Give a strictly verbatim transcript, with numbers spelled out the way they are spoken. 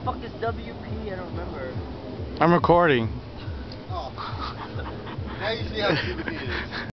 fuck is W P? I don't remember. I'm recording. Oh. Now you see how stupid he is.